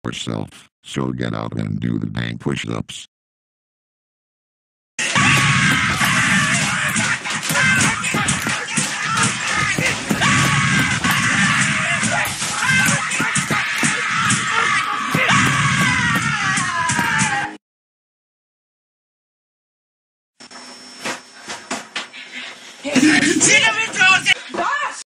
yourself, so get out and do the dang push-ups. Hey.